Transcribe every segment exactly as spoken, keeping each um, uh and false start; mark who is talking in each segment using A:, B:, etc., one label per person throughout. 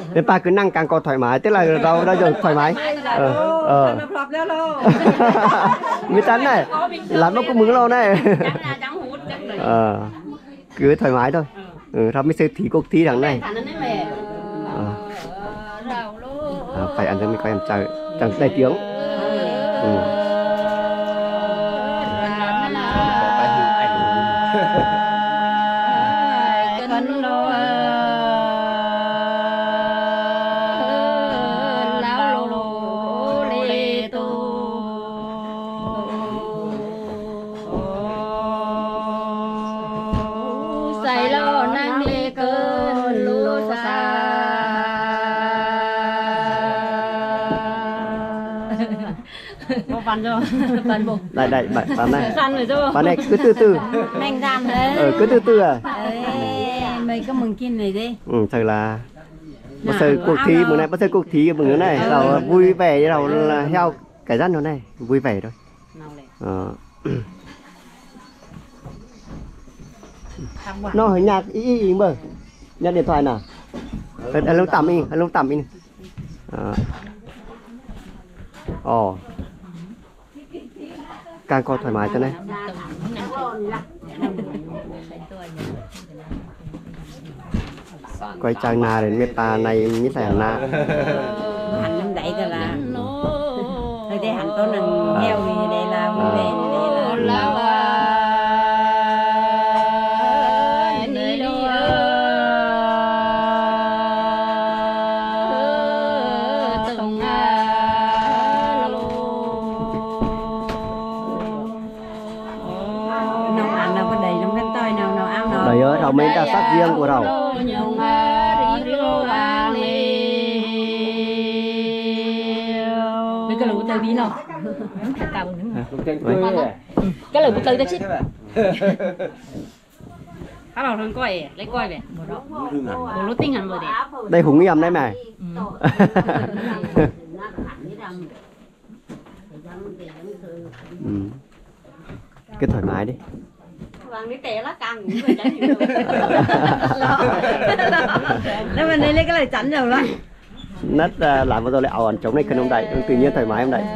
A: Nên ba cứ năng càng còn thoải mái, tức là đâu đâu rồi thoải mái. Ờ ờ. Mới tán này, làm nó cũng mừng lo này. Ờ, cứ thoải mái thôi. Ừ, ra mới chơi thí cuộc thi đằng này. À. À, phải ăn cho mình coi em chờ chẳng đầy tiếng. Ừ.
B: Bạn rồi, bạn bộ.
A: Đây đây bạn bạn này.
B: Bạn rồi chứ.
A: Bạn này cứ từ từ.
B: Mình làm đấy.
A: Ờ cứ từ từ à.
B: Mấy cái mừng kia này đi.
A: Ừ thật là bữa giờ cuộc thi bữa nay bữa giờ cuộc thi bữa này là vui vẻ đâu là heo cái rắn nó này vui vẻ thôi. Ờ. Nó hơi nhạt ý ý ý bờ. Nhặt điện thoại nào. Anh lúc tắm đi, anh lúc tắm đi. Ờ. Ồ. Càng coi thoải mái cho này. Quay trang na đến meta này mới phải na.
B: Hành năm đấy thôi là. Thôi đây hành có nằng heo thì đây là vui vẻ đây là.
A: Đấy ơi, rau mấy đặc sắc riêng của rau.
B: Mấy cái lời của tôi đi nào. Cái lời của tôi đó chứ. Bắt đầu thường coi, lấy coi về. Bộ lô tinh hẳn rồi đấy.
A: Đây hùng yểm đấy mày. Ừ. Cứ thoải mái đi.
B: Vâng, đi té lá càng những người tránh nhiều. Nếu mà đây lấy cái lời tránh rồi đó.
A: Nất uh, làm vào rồi lại ảo ẩn chống này cần ông đẩy, tự nhiên thoải mái ông đẩy.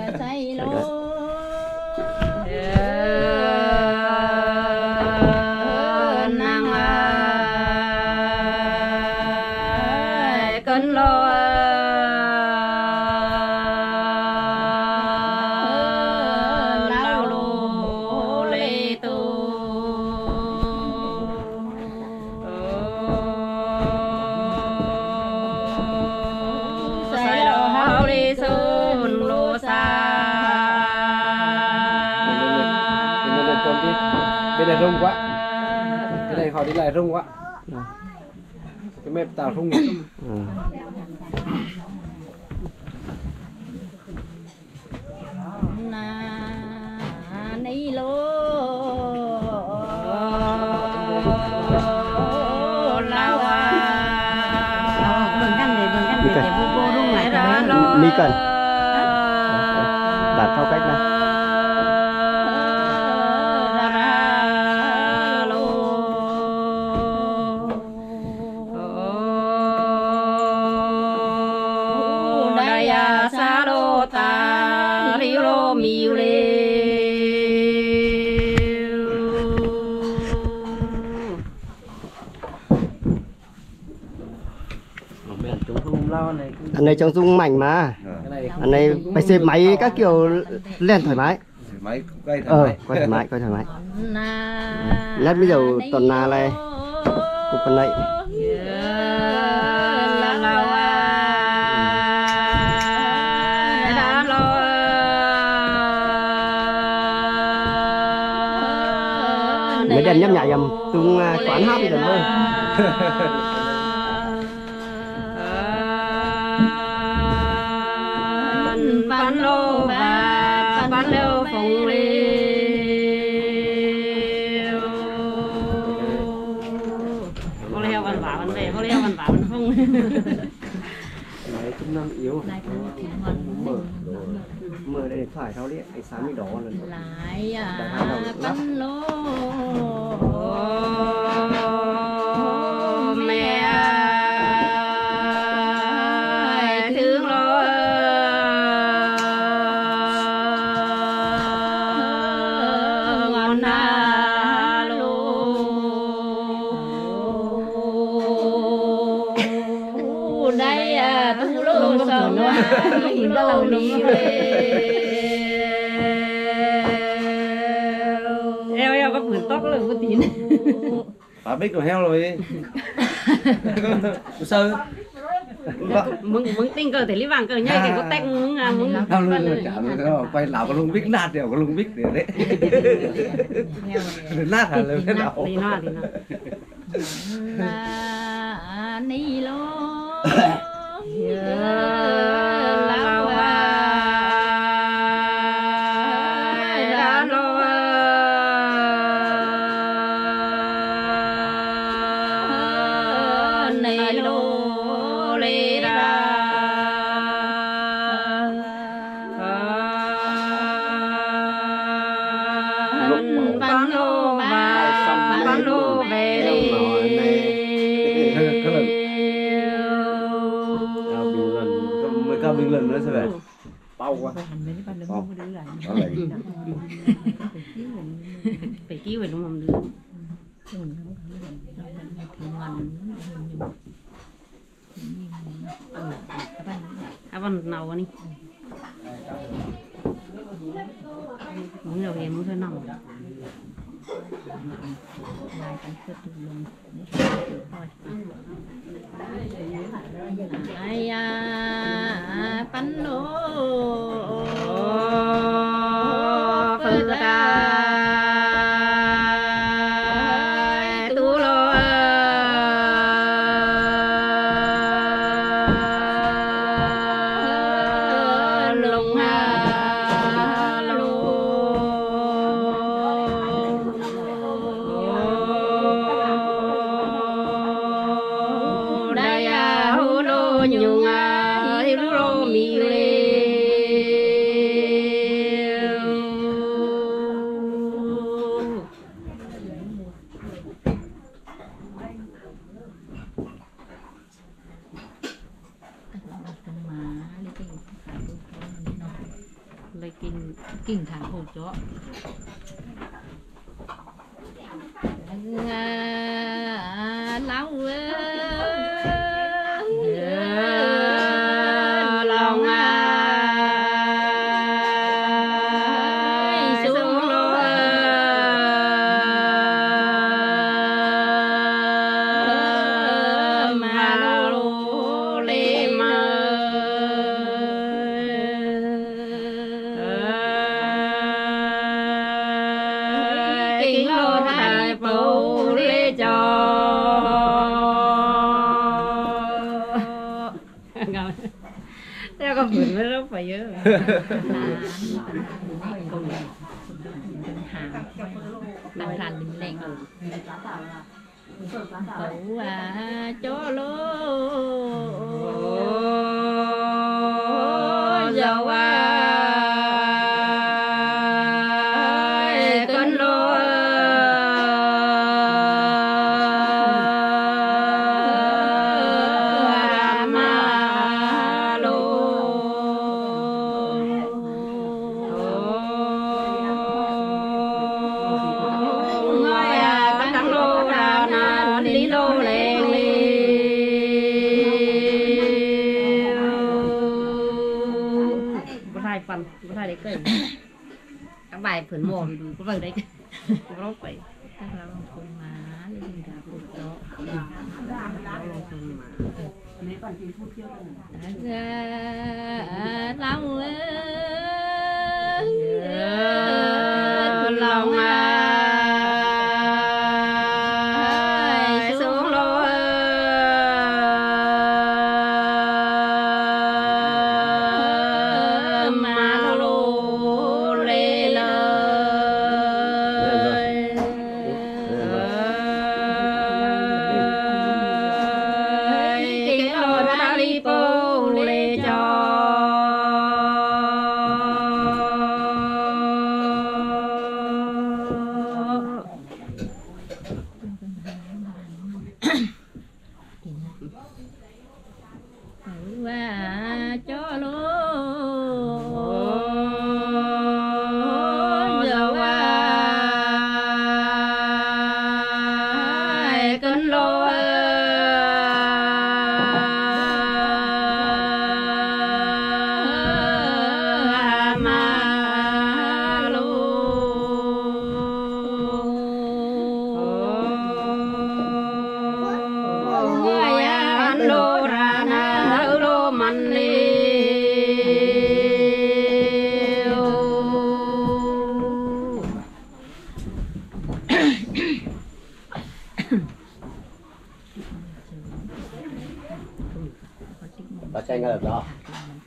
C: Bên này rung quá, cái này họ đi lại rung quá, cái mép tạo rung. Ừ.
B: Này lô lao à, bừng canh này bừng canh này để vô vô rung lại rồi.
A: Mi cần, đặt theo cách này. Anh này trong dung mảnh mà. Anh này phải xếp máy các kiểu lên thoải mái.
D: Máy quay thoải
A: ờ,
D: mái.
A: quay thoải mái, quay thoải mái. Lát bây giờ tuần nào này cục phần này. Mấy đèn nhấp nhảy dầm tung quán hát đi dần thôi.
B: Bán lô và bán lô phồng liêu. Có leo văn vả văn về, có leo văn vả văn không.
A: Đấy cũng năng yếu. Mở mở để thoải thao đi, ánh sáng như đó lần.
B: Lại à bán lô. Mẹ lông có sờn luôn nhìn ra lâu đi eo eo có bưởi tóc rồi có tí
C: bà biết rồi heo rồi sơ
B: mừng mừng tinh cơ thể lý vàng cơ nhây cái có tách mừng à mừng
C: tao luôn rồi chả nó quay lão có lông biết nát đều có lông biết để đấy nát hả lên cái đầu
B: đi nó đi nó
D: là ni lô
B: lao ra lô
D: này lô lê ra
B: bán lô mà bán lô về đi
C: mới cao bình lần nữa sao vậy bao quá
B: phải kêu về đúng không được à văn nào anh muốn đâu em muốn thôi nào
D: ai à pan lô
B: phật ta tu lo lùng hà lô đây à hô lô nhung à hi lô mi lê lấy kinh kinh thẳng hồ chó
D: lão
B: lòng ai xuống lô mà lô lê mơ kinh lô thai bầu lê cho theo con vườn mới rất phải nhớ
D: tăng thành mình lên cậu à chó lô
B: dầu à con lô mà lô ngồi à tăng tăng lô đà na lý lô lên có hai phần có hai đấy cười các bài phấn mồm có vào đấy có lóc vậy
D: các lão con má lên đà bột đó lão
B: lòng ai xuống lô mà lô lê lời kinh lô đa li po lê cho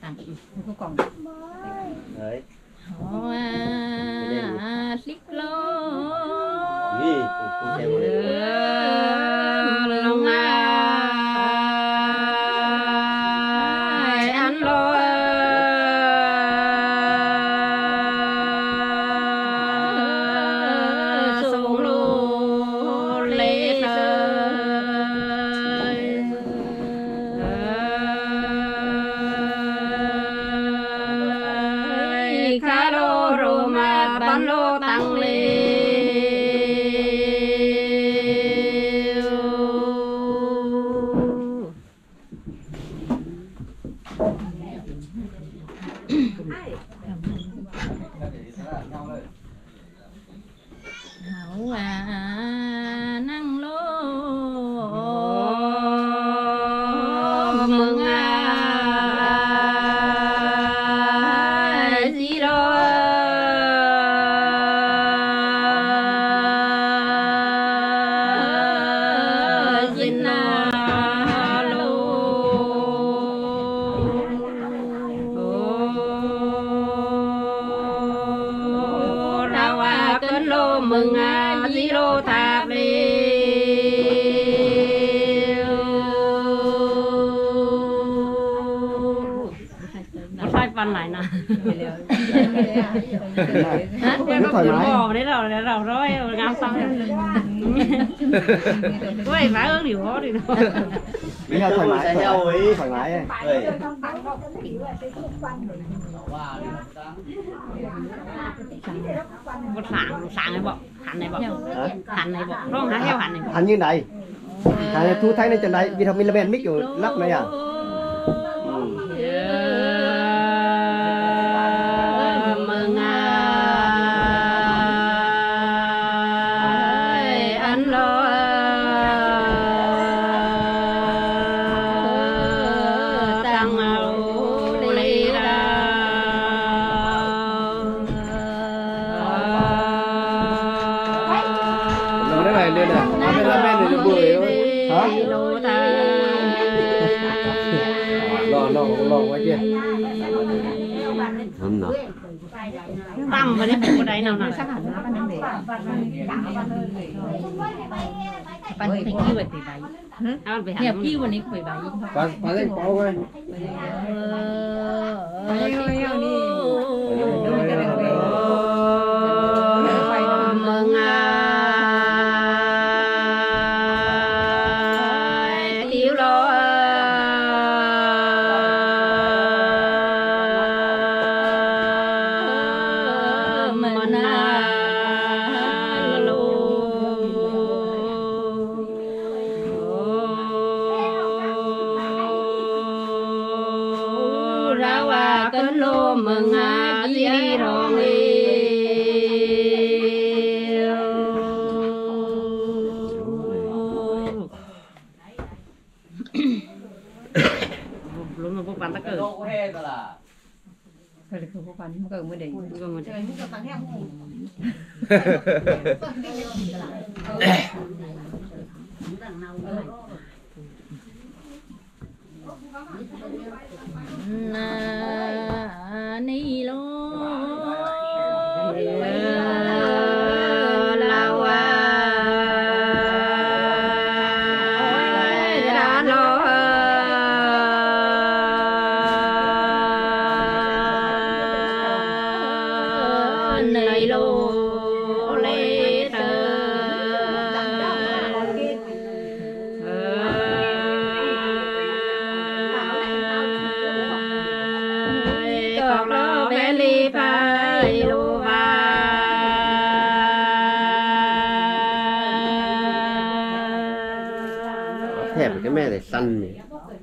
D: ăn
B: không còn
A: đấy
D: hoa xích lô
A: gì cũng xem vào đây.
B: lòng ai ăn lo sung lô lê sơi khá lô rô mà bán lô tăng lên
D: hảo à năng lô
B: mừng ai gì đó xin lô rau à cơn lô mừng à gì lô thạp liêu nó sai văn lại nè hả cái nó cuốn bò đấy rồi đấy rồi rồi ngao xong quay phải ớt điều đó đi thôi
A: bây giờ thoải mái thoải mái thoải mái ấy.
B: một sáng sáng này bọn hành này bọn hành này bọn không hả heo hành này
A: Hành như này hành này thu thanh lên trên đây vitamin là bên mix rồi lắp này à.
B: mừng ai ăn lo tăng lô lê ra
C: Nó đấy này lên này, nó bên là bên này nó bưởi thôi.
A: Hả?
C: Lò lò lò ngoài kia.
A: Không nào
B: tăm vào đấy bộ đấy nào nào
D: bạn thấy kêu vậy thì vậy
B: ăn phải
D: nhà
B: hành
D: kêuวันนี้phải vậy
C: Bán bán lên bao coi.
B: mừng ai thiếu lo mình lô rau à cơn lô mừng à gì rong luôn mà bốc bắn tắc cờ
E: Thôi không có quan không cần mới để
B: luôn mà
D: na ni lô
B: lao à ra lo này lô lê tơ còn lo bé li phải lô ba
A: thèm cái mẹ này săn nhỉ.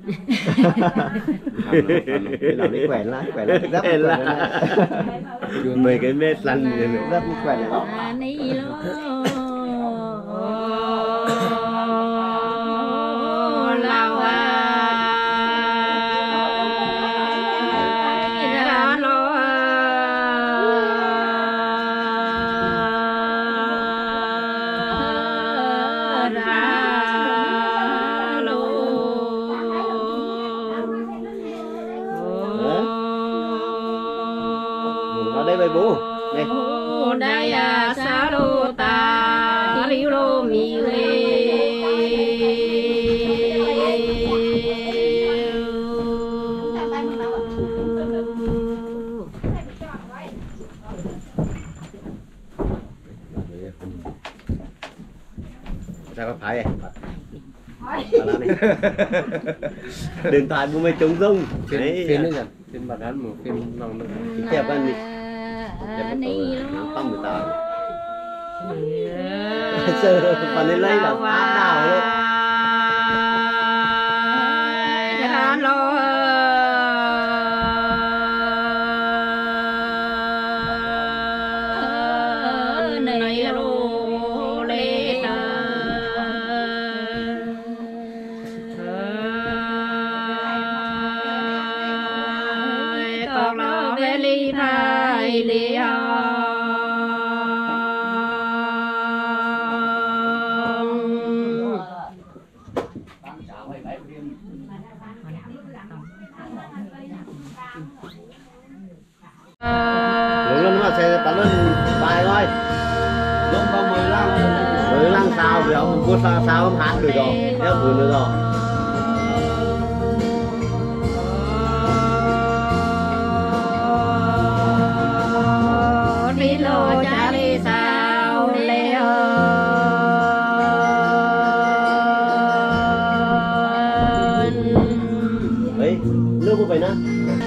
A: Làm đi quẹt lại quẹt lại rất quẹt lại mười cái mê săn rất quẹt lại
D: na ni lô
B: lao à ra lo ra lo
A: đây bài bố đây
D: đây à sa đô ta riu đô mi lê
A: sao có phải vậy điện thoại bố mày trống rung
C: phim phim đấy nhỉ phim bản án một phim nòng nữa
A: đẹp anh đi tông người ta sơ phần lên lấy là áp đảo luôn lúc lên mà sẽ bắn lên bài thôi lúc có mười lăm mười lăm sao thì ông mua sao sao ông hát được rồi theo vừa nữa rồi
D: đi lô cha đi sao lê
A: ấy nước của vậy nè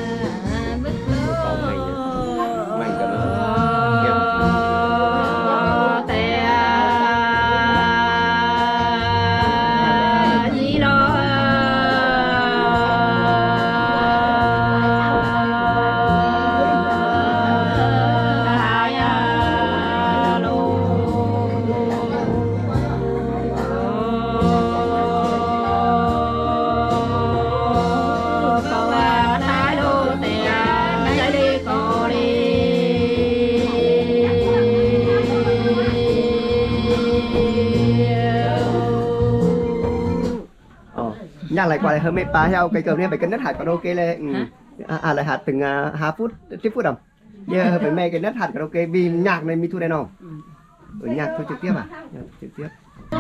A: nhắc lại qua lại hơi mệt phá theo cái cơm này phải cân đất hạt karaoke lên à, à lại hạt từng uh, hai phút tiếp phút đồng giờ phải mê cái đất hạt karaoke vì nhạc này mi thu đen không ở nhạc thôi trực tiếp à nhạc trực tiếp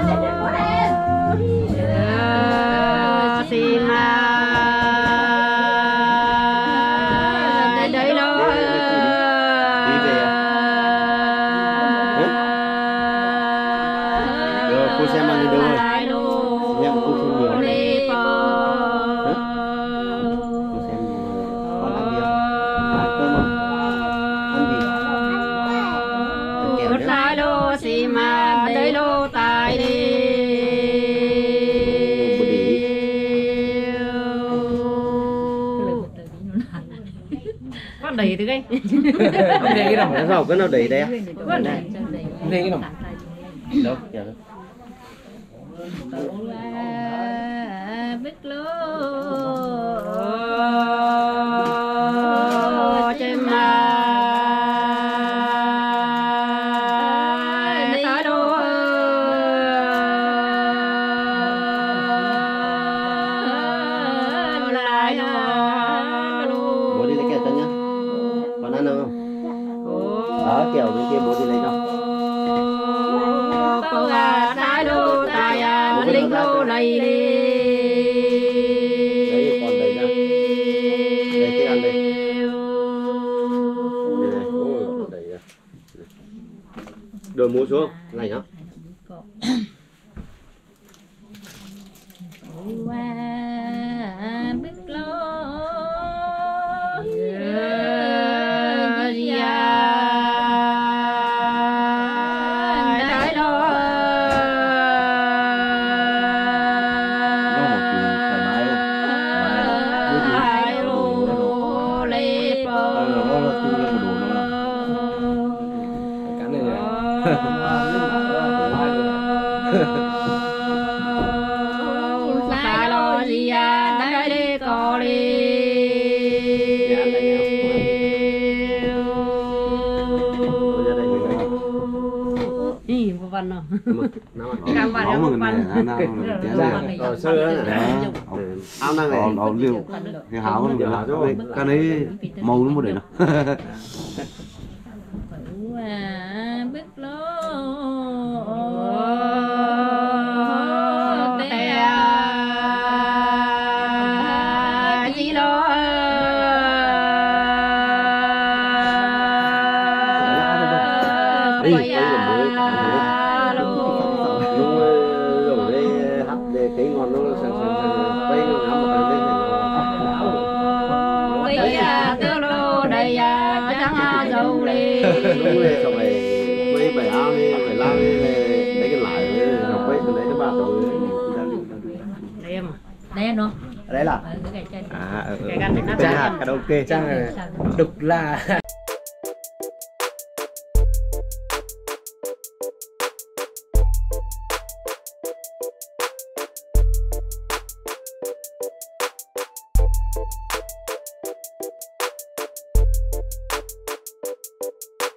D: đây lo
A: rồi cô xem bao nhiêu đâu rồi em cô xem nhiều
D: có đầy từ cái
C: không thấy cái nào
A: nó rau cái nào đầy đây
C: không thấy cái nào đâu
A: dạ
D: biết lô trên mà ta đô lại
A: bố đi lấy kẹo cho nhá còn ăn không đó kẹo bên kia bố đi lấy đâu
D: cô à ta đô ta à linh đô này đi
A: đấy còn đấy ra đây cái ăn đây đây này ôi còn đấy ra đưa mua xuống này nhá
D: biết lo ta lo gì à đây đi có đi ý vô văn nào cam văn không văn
A: rồi sơ đó ao năng này
E: Ồ, liều cái háo cái này màu nó một để nào
D: lô chỉ lo
A: Đi, đây là mới. Lúc rồi đây hát để cái ngon nó sẵn sàng sẵn quay nó ngắm một cái lên thì
D: bây giờ tơ lô đây à chẳng dâu đi
A: đúng rồi xong rồi quay bài ao đi bài lao đi lấy cái lại rồi quay từ đấy nó vào rồi
D: đêm đêm nó
A: đấy là
D: cái cái
A: à
D: cái cái
A: cái hát karaoke
C: Trang này đục là